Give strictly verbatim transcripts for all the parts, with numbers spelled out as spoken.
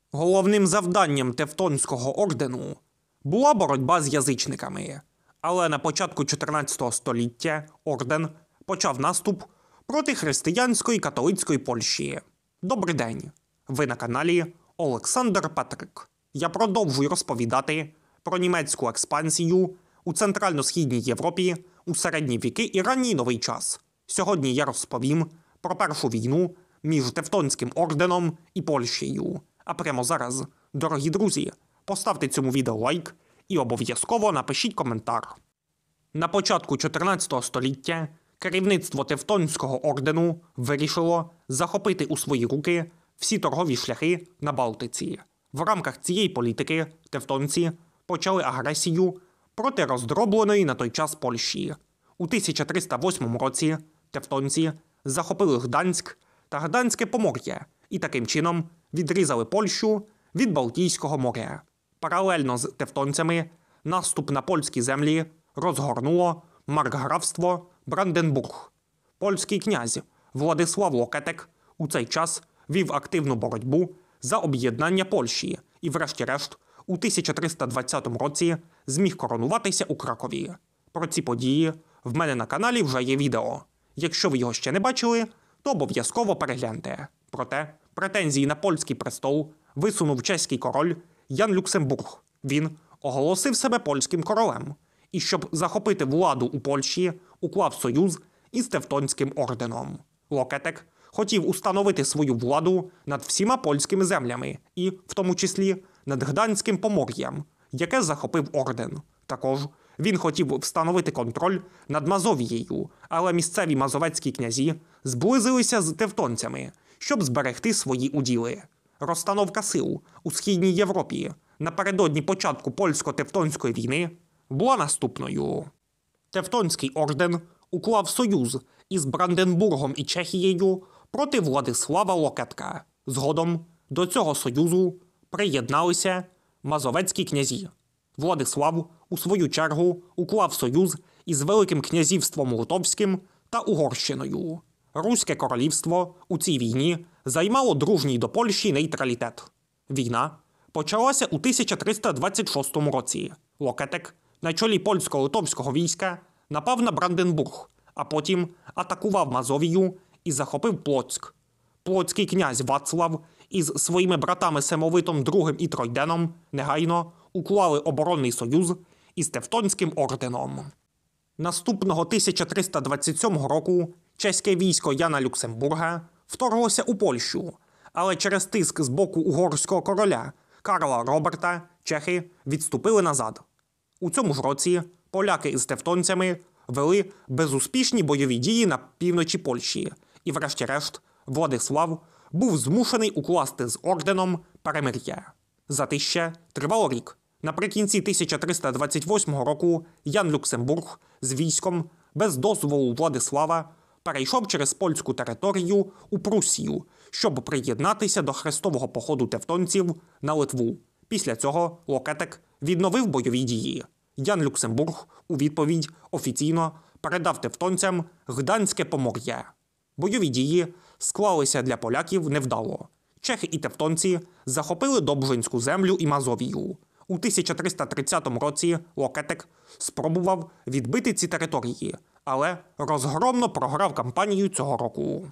Головним завданням Тевтонського ордену була боротьба з язичниками, але на початку чотирнадцятого століття орден почав наступ проти християнської католицької Польщі. Добрий день! Ви на каналі Олександр Петрик. Я продовжую розповідати про німецьку експансію у Центрально-Східній Європі у середні віки і ранній новий час. Сьогодні я розповім про першу війну між Тевтонським орденом і Польщею. А прямо зараз, дорогі друзі, поставте цьому відео лайк і обов'язково напишіть коментар. На початку чотирнадцятого століття керівництво Тевтонського ордену вирішило захопити у свої руки всі торгові шляхи на Балтиці. В рамках цієї політики тевтонці почали агресію проти роздробленої на той час Польщі. У тисяча триста восьмому році тевтонці захопили Гданськ та Гданське Помор'я і таким чином відрізали Польщу від Балтійського моря. Паралельно з тевтонцями наступ на польські землі розгорнуло маркграфство Бранденбург. Польський князь Владислав Локетек у цей час вів активну боротьбу за об'єднання Польщі і врешті-решт у тисяча триста двадцятому році зміг коронуватися у Кракові. Про ці події в мене на каналі вже є відео. Якщо ви його ще не бачили, то обов'язково перегляньте. Проте претензії на польський престол висунув чеський король Ян Люксембург. Він оголосив себе польським королем і, щоб захопити владу у Польщі, уклав союз із Тевтонським орденом. Локетек хотів установити свою владу над всіма польськими землями і, в тому числі, над Гданським Помор'ям, яке захопив орден. Також він хотів встановити контроль над Мазовією, але місцеві мазовецькі князі зблизилися з тевтонцями, щоб зберегти свої уділи. Розстановка сил у Східній Європі напередодні початку польсько-тевтонської війни була наступною. Тевтонський орден уклав союз із Бранденбургом і Чехією проти Владислава Локетка. Згодом до цього союзу приєдналися мазовецькі князі. Владислав, у свою чергу, уклав союз із Великим князівством Литовським та Угорщиною. Руське королівство у цій війні займало дружній до Польщі нейтралітет. Війна почалася у тисяча триста двадцять шостому році. Локетек на чолі польсько-литовського війська напав на Бранденбург, а потім атакував Мазовію і захопив Плоцьк. Плоцький князь Вацлав із своїми братами Семовитом другим і Тройденом негайно уклали оборонний союз із Тевтонським орденом. Наступного тисяча триста двадцять сьомого року чеське військо Яна Люксембурга вторглося у Польщу, але через тиск з боку угорського короля Карла Роберта чехи відступили назад. У цьому ж році поляки із тевтонцями вели безуспішні бойові дії на півночі Польщі, і врешті-решт Владислав був змушений укласти з орденом перемир'я. Затища тривало рік. Наприкінці тисяча триста двадцять восьмого року Ян Люксембург з військом без дозволу Владислава перейшов через польську територію у Пруссію, щоб приєднатися до хрестового походу тевтонців на Литву. Після цього Локетек відновив бойові дії. Ян Люксембург у відповідь офіційно передав тевтонцям Гданське Помор'я. Бойові дії склалися для поляків невдало. Чехи і тевтонці захопили Добжинську землю і Мазовію. У тисяча триста тридцятому році Локетек спробував відбити ці території, але розгромно програв кампанію цього року.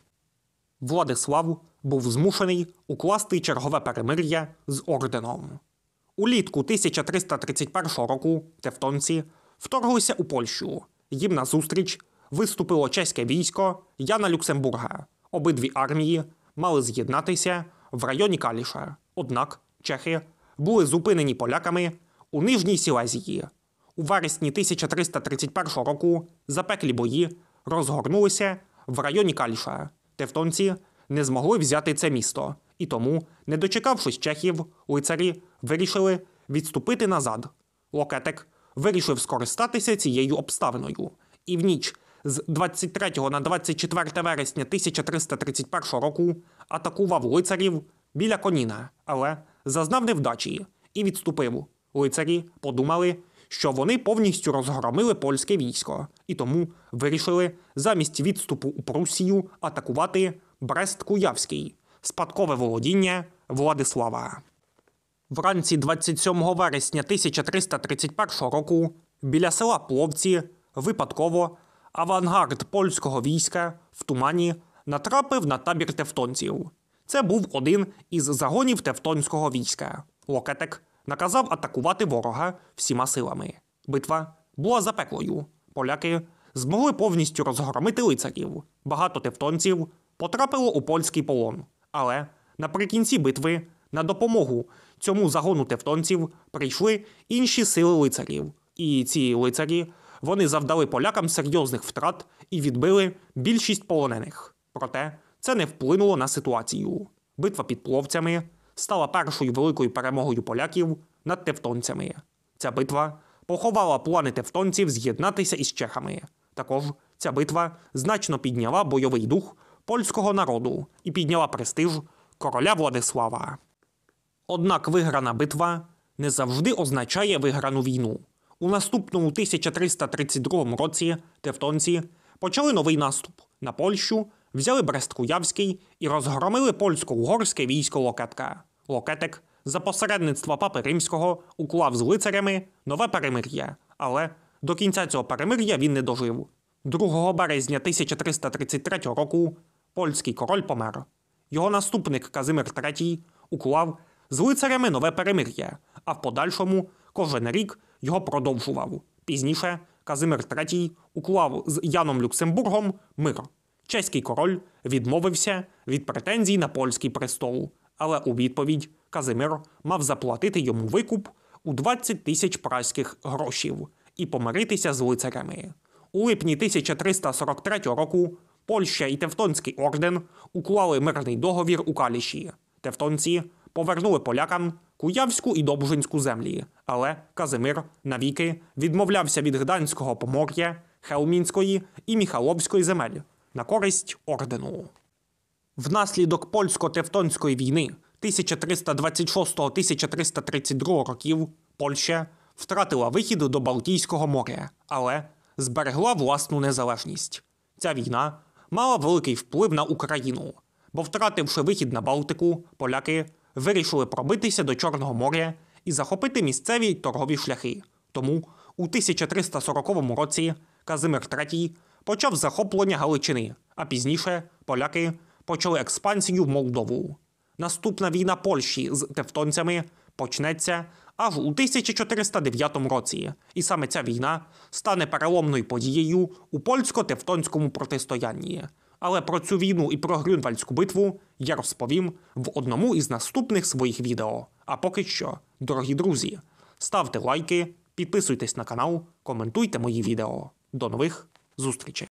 Владислав був змушений укласти чергове перемир'я з орденом. Улітку тисяча триста тридцять першого року тевтонці вторглися у Польщу. Їм назустріч виступило чеське військо Яна Люксембурга. Обидві армії мали з'єднатися в районі Каліша. Однак чехи були зупинені поляками у Нижній Сілезії. У вересні тисяча триста тридцять першого року запеклі бої розгорнулися в районі Каліша. Тевтонці не змогли взяти це місто, і тому, не дочекавшись чехів, лицарі вирішили відступити назад. Локетек вирішив скористатися цією обставиною, і в ніч з двадцять третього на двадцять четверте вересня тисяча триста тридцять першого року атакував лицарів біля Коніна, але зазнав невдачі і відступив. Лицарі подумали, що вони повністю розгромили польське військо, і тому вирішили замість відступу у Пруссію атакувати Брест-Куявський, спадкове володіння Владислава. Вранці двадцять сьомого вересня тисяча триста тридцять першого року біля села Пловці випадково авангард польського війська в тумані натрапив на табір тевтонців. Це був один із загонів тевтонського війська. Локетек наказав атакувати ворога всіма силами. Битва була запеклою. Поляки змогли повністю розгромити лицарів. Багато тевтонців потрапило у польський полон. Але наприкінці битви на допомогу цьому загону тевтонців прийшли інші сили лицарів. І ці лицарі, вони завдали полякам серйозних втрат і відбили більшість полонених. Проте це не вплинуло на ситуацію. Битва під Пловцями стала першою великою перемогою поляків над тевтонцями. Ця битва поховала плани тевтонців з'єднатися із чехами. Також ця битва значно підняла бойовий дух польського народу і підняла престиж короля Владислава. Однак виграна битва не завжди означає виграну війну. У наступному тисяча триста тридцять другому році тевтонці почали новий наступ на Польщу, взяли Брест-Куявський і розгромили польсько-угорське військо Локетка. Локетек за посередництва Папи Римського уклав з лицарями нове перемир'я, але до кінця цього перемир'я він не дожив. другого березня тисяча триста тридцять третього року польський король помер. Його наступник Казимир третій уклав з лицарями нове перемир'я, а в подальшому кожен рік його продовжував. Пізніше Казимир третій уклав з Яном Люксембургом мир. Чеський король відмовився від претензій на польський престол, але у відповідь Казимир мав заплатити йому викуп у двадцять тисяч праських грошів і помиритися з лицарями. У липні тисяча триста сорок третього року Польща і Тевтонський орден уклали мирний договір у Каліші. Тевтонці повернули полякам Куявську і Добжинську землі, але Казимир навіки відмовлявся від Гданського Помор'я, Хелмінської і Міхаловської земель на користь ордену. Внаслідок польсько-тевтонської війни тисяча триста двадцять шостого - тисяча триста тридцять другого років Польща втратила вихід до Балтійського моря, але зберегла власну незалежність. Ця війна мала великий вплив на Україну, бо, втративши вихід на Балтику, поляки вирішили пробитися до Чорного моря і захопити місцеві торгові шляхи. Тому у тисяча триста сороковому році Казимир третій почав захоплення Галичини, а пізніше поляки почали експансію в Молдову. Наступна війна Польщі з тевтонцями почнеться аж у тисяча чотириста дев'ятому році, і саме ця війна стане переломною подією у польсько-тевтонському протистоянні. Але про цю війну і про Грюнвальдську битву я розповім в одному із наступних своїх відео. А поки що, дорогі друзі, ставте лайки, підписуйтесь на канал, коментуйте мої відео. До нових зустрічей!